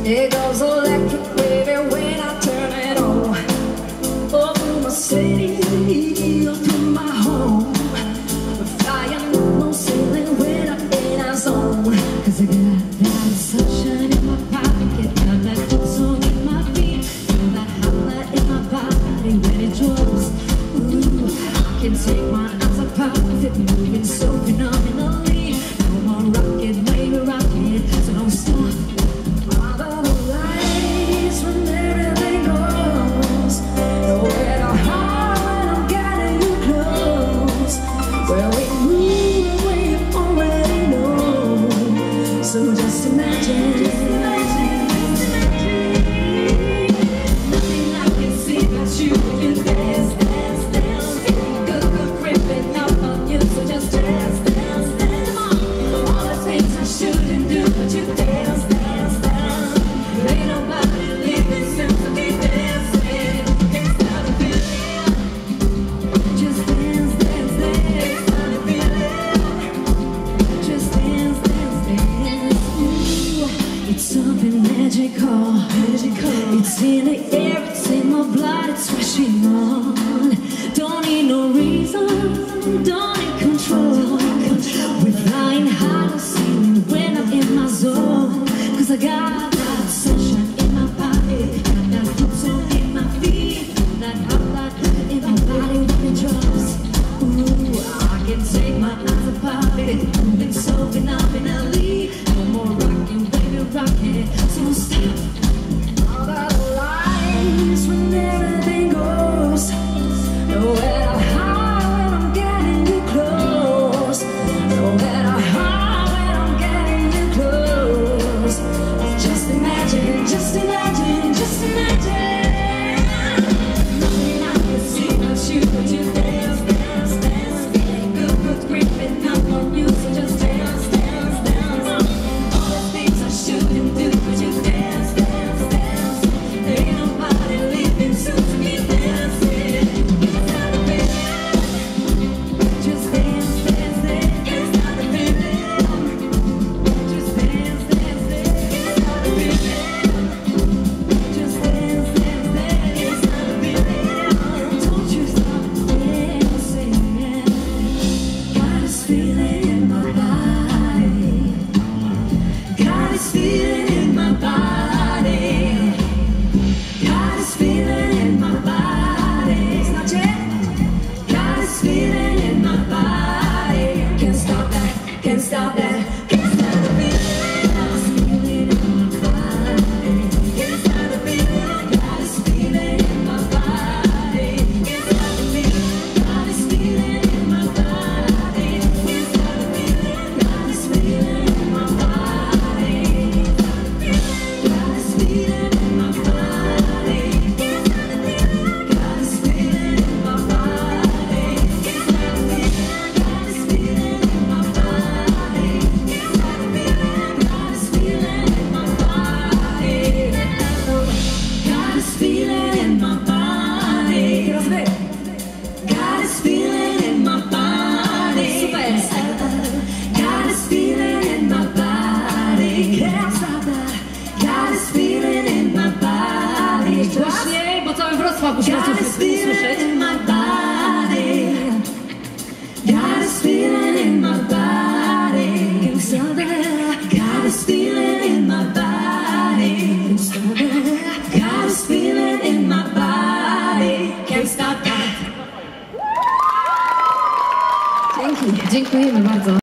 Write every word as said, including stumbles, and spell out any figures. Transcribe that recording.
It goes electric, baby, when I turn it on. All through my city, all through my home. We're flying, no sailing when I'm in our zone. Cause I got that sunshine in my pocket, got that good song in my feet, feel that hot light in my body when it drops. Ooh, I can take my eyes off it, moving so phenomenally. No more rocket, baby, rocket, so don't stop. So just imagine, just imagine, just imagine. Nothing I can see but you when you dance, dance, dance. Good, good gripping up on you, so just dance, dance, dance. All the things I shouldn't do, but you dance, dance, dance. Ain't nobody living since to be dancing. Can't stop the feeling. Just dance, dance, dance. Can't stop the feeling. Just dance, dance, dance. It's something magical, magical. It's in the air, it's in my blood, it's rushing on. Don't need no reason, don't need control. We're flying high to ceiling when I'm in my zone. Cause I got that sunshine in my body, got that good song in my feet, that hot light in my body when it drops. Ooh, I can take my eyes apart it, moving so phenomenally. No more rocking, baby, rocking, so don't stop. All the lights when everything goes, nowhere to hide when I'm getting you close, nowhere to hide when I'm getting you close. Just imagine, just imagine, just imagine. Nothing I can see but you, but you dance, dance, dance. Feeling good, good, creeping up on you, so just dance, dance, dance. All the things I shouldn't do, but you dance, dance, dance. Ain't nobody living soon to be dancing. It's not a feeling. Just dance, dance, dance. It's not a feeling. Just dance, dance, dance. It's not a feeling. Just dance, dance, dance. It's not a feeling. Don't you stop dancing. Got this feeling in my body. Got this feeling in my body. Got this feeling in my body. It's not yet. Got this feeling in my body. Can't stop that. Can't stop that. Can't stop the feeling. Got this feeling in my body. Can't stop the feeling. Got this feeling in my body. Can't stop the feeling. Got this feeling in my body. Can't stop the feeling. Got this feeling in my body. Got this feeling in my body. Can't stop the feeling. Got this feeling in my body. Can't stop the feeling. Got this feeling in my body. Can't stop the feeling. Got this feeling in my body. Got this feeling in my body. Got this feeling in my body. Got this feeling in my body. Can't stop that. Got this feeling in my body. Głośniej, bo cały Wrocław musi nas Got this usłyszeć. feeling in my body. Got this feeling in my body. Can't stop that. Got this feeling in my body. Can't stop that. Got this feeling in my body. Can't stop that. Dzięki. Dziękujemy bardzo.